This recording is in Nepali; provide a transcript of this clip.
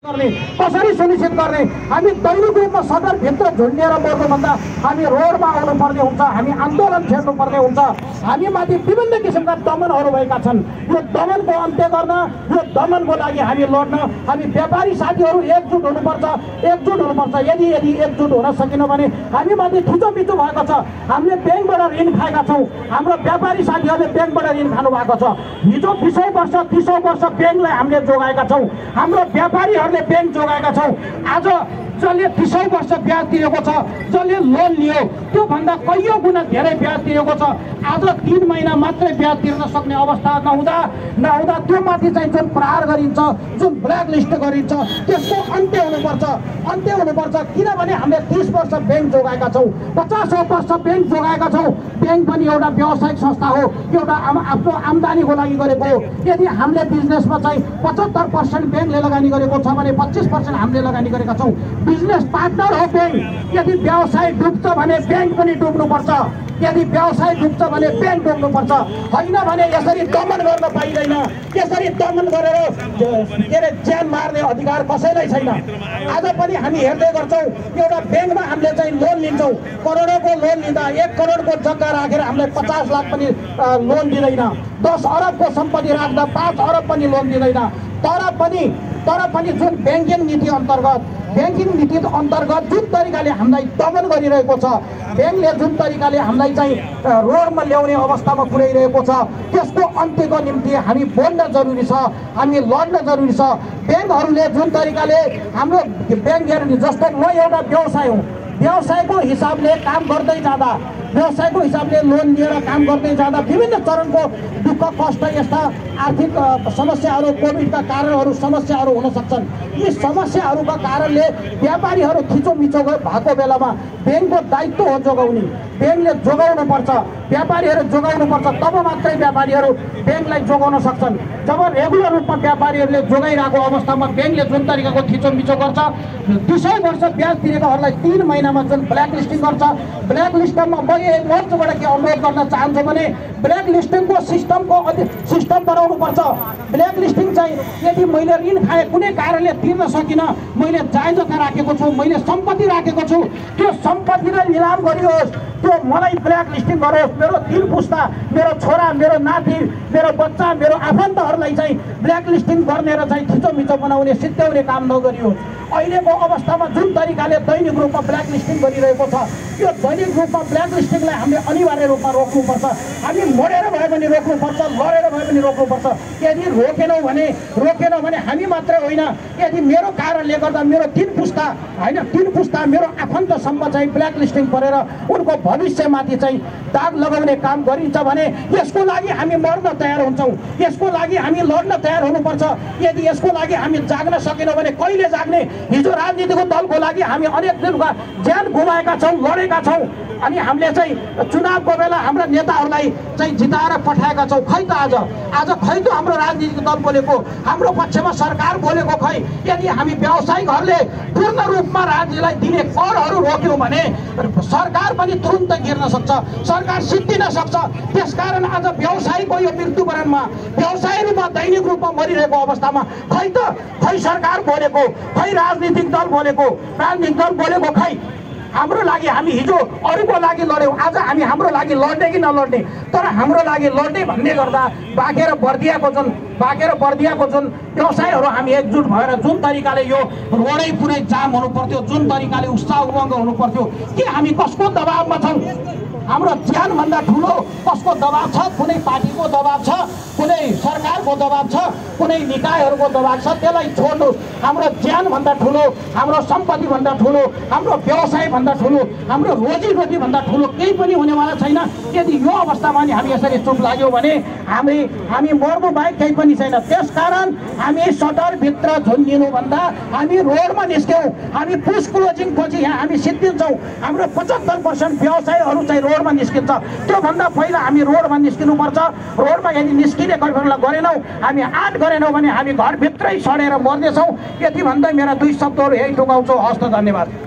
गर्ने कसरी सुनिश्चित गर्ने हामी दैनिक रूपमा सदरभित्र झुन्डिएर मर्नुभन्दा हामी रोडमा आउनुपर्ने हुन्छ हामी आन्दोलन छेड्नुपर्ने हुन्छ हामीमाथि विभिन्न किसिमका दमनहरू भएका छन् यो दमनको अन्त्य गर्न यो दमनको लागि हामी लड्न हामी व्यापारी साथीहरू एकजुट हुनुपर्छ यदि एकजुट हुन सकेन भने हामीमाथि थिचोमिचो भएको छ हामीले ब्याङ्कबाट ऋण खाएका छौँ हाम्रो व्यापारी साथीहरूले ब्याङ्कबाट ऋण खानु भएको छ हिजो 20 वर्ष ब्याङ्कलाई हामीले जोगाएका छौँ हाम्रो व्यापारीहरूले ब्याङ्क जोगाएका छौँ आज जसले 30 वर्ष ब्याज तिरेको छ जसले लोन लियो त्योभन्दा कैयौँ गुणा धेरै ब्याज तिरेको छ आज 3 महिना मात्रै ब्याज तिर्न सक्ने अवस्था नहुँदा त्यो माथि चाहिँ जुन प्रहार गरिन्छ जुन ब्ल्याक लिस्ट गरिन्छ त्यसको अन्त्य हुनुपर्छ किनभने हामीले 30 वर्ष ब्याङ्क जोगाएका छौँ 50 वर्ष ब्याङ्क जोगाएका छौँ ब्याङ्क पनि एउटा व्यावसायिक संस्था हो एउटा आफ्नो आम्दानीको लागि गरेको हो यदि हामीले बिजनेसमा चाहिँ 75% ब्याङ्कले लगानी गरेको छ भने 25% हामीले लगानी गरेका छौँ बिजनेस पार्टनर हो ब्याङ्क यदि व्यवसाय डुब्छ भने ब्याङ्क पनि डुब्नुपर्छ यदि व्यवसाय डुब्छ भने ब्याङ्क डुब्नुपर्छ होइन भने यसरी दमन गर्न पाइँदैन यसरी दमन गरेर के अरे ज्यान मार्ने अधिकार कसैलाई छैन आज पनि हामी हेर्दै गर्छौँ एउटा ब्याङ्कमा हामीले चाहिँ लोन लिन्छौँ करोडौँको लोन लिँदा 1 करोडको जग्गा राखेर हामीलाई 50 लाख पनि लोन दिँदैन 10 अरबको सम्पत्ति राख्दा 5 अरब पनि लोन दिँदैन तर पनि जुन ब्याङ्किङ नीति अन्तर्गत जुन तरिकाले हामीलाई दमन गरिरहेको छ ब्याङ्कले जुन तरिकाले हामीलाई चाहिँ रोडमा ल्याउने अवस्थामा पुर्याइरहेको छ त्यसको अन्त्यको निम्ति हामी बोल्न जरुरी छ हामी लड्न जरुरी छ ब्याङ्कहरूले जुन तरिकाले हाम्रो ब्याङ्कहरू जस्तो म एउटा व्यवसाय हुँ व्यवसायको हिसाबले काम गर्दै जाँदा व्यवसायको हिसाबले लोन लिएर काम गर्दै जाँदा विभिन्न चरणको दुःख कष्ट यस्ता आर्थिक समस्याहरू कोभिडका कारणहरू समस्याहरू हुन सक्छन् यी समस्याहरूका कारणले व्यापारीहरू थिचोमिचो भएको बेलामा ब्याङ्कको दायित्व हो जोगाउने ब्याङ्कले जोगाउनुपर्छ व्यापारीहरू जोगाउनुपर्छ तब मात्रै व्यापारीहरू ब्याङ्कलाई जोगाउन सक्छन् जब रेगुलर रूपमा व्यापारीहरूले जोगाइरहेको अवस्थामा ब्याङ्कले जुन तरिकाको थिचोमिचो गर्छ 20 वर्ष ब्याज तिरेकोहरूलाई 3 महिनामा जुन ब्ल्याक लिस्टिङ गर्छ ब्ल्याक लिस्टिङमा म एक मञ्चबाट के अनुरोध गर्न चाहन्छु भने ब्ल्याक लिस्टिङको सिस्टम बनाउनुपर्छ ब्ल्याक लिस्टिङ चाहिँ यदि मैले ऋण खाए कुनै कारणले तिर्न सकिनँ मैले जायजता राखेको छु मैले सम्पत्ति राखेको छु त्यो सम्पत्तिलाई निलाम गरियोस् त्यो मलाई ब्ल्याक लिस्टिङ गरोस् मेरो 3 पुस्ता मेरो छोरा मेरो नाति मेरो बच्चा मेरो आफन्तहरूलाई चाहिँ ब्ल्याक लिस्टिङ गर्ने र चाहिँ थिचोमिचो बनाउने सिद्ध्याउने काम नगरियोस् अहिलेको अवस्थामा जुन तरिकाले दैनिक रूपमा ब्ल्याक लिस्टिङ गरिरहेको छ यो दैनिक रूपमा ब्ल्याक लिस्टिङलाई हामीले अनिवार्य रूपमा रोक्नुपर्छ हामी मरेर भए पनि रोक्नुपर्छ लडेर भए पनि रोक्नुपर्छ यदि रोकेनौँ भने हामी मात्रै होइन यदि मेरो कारणले गर्दा मेरो 3 पुस्ता मेरो आफन्तसम्म चाहिँ ब्ल्याक लिस्टिङ परेर उनको भविष्यमाथि चाहिँ दाग लगाउने काम गरिन्छ भने यसको लागि हामी मर्न तयार हुन्छौँ यसको लागि हामी लड्न तयार हुनुपर्छ यदि यसको लागि हामी जाग्न सकेनौँ भने कहिले जाग्ने हिजो राजनीतिको दलको लागि हामी अनेक दिनका ज्यान गुमाएका छौँ लडेका छौँ अनि हामीले चाहिँ चुनावको बेला हाम्रा नेताहरूलाई चाहिँ जिताएर पठाएका छौँ खै त आज खै त हाम्रो राजनीतिक दल बोलेको हाम्रो पक्षमा सरकार बोलेको खै यदि हामी व्यावसायिकहरूले पूर्ण रूपमा राज्यलाई दिने करहरू रोक्यौँ भने सरकार पनि तुरुन्त गिर्न सक्छ सरकार सिद्धिन सक्छ त्यसकारण आज व्यवसायको यो मृत्युवरणमा व्यवसायमा दैनिक रूपमा मरिरहेको अवस्थामा खै सरकार बोलेको खै राजनीतिक दल बोलेको खै हाम्रो लागि हामी हिजो अरूको लागि लड्यौँ आज हामी हाम्रो लागि लड्ने कि नलड्ने तर हाम्रो लागि लड्ने भन्ने गर्दा बाँकेर बर्दियाको जुन व्यवसायहरू हामी एकजुट भएर जुन तरिकाले यो रोडै पुरै जाम हुनु पर्थ्यो जुन तरिकाले उत्साह उमङ्ग हुनु पर्थ्यो के हामी कसको दबावमा छौँ हाम्रो ज्यानभन्दा ठुलो कसको दबाब छ कुनै पार्टीको दबाब छ कुनै सरकारको दबाब छ कुनै निकायहरूको दबाब छ त्यसलाई छोड्नुहोस् हाम्रो ज्यानभन्दा ठुलो हाम्रो सम्पत्तिभन्दा ठुलो हाम्रो व्यवसायभन्दा ठुलो हाम्रो रोजीरोटीभन्दा ठुलो केही पनि हुनेवाला छैन यदि यो अवस्थामा नि हामी यसरी चुप लाग्यौँ भने हामी मर्नु बाहेक केही पनि छैन त्यसकारण हामी सदरभित्र झुन्डिनुभन्दा हामी रोडमा निस्क्यौँ हामी पुस क्लोजिङ पछि यहाँ हामी सिद्धिन्छौँ हाम्रो 75% व्यवसायहरू चाहिँ रोडमा निस्किन्छ त्योभन्दा पहिला हामी रोडमा निस्किनुपर्छ रोडमा यदि निस्किने गरेनौँ हामी आँट गरेनौँ भने हामी घरभित्रै सडेर मर्नेछौँ यति भन्दै मेरा 2 शब्दहरू यही टुकाउँछु हस्त धन्यवाद।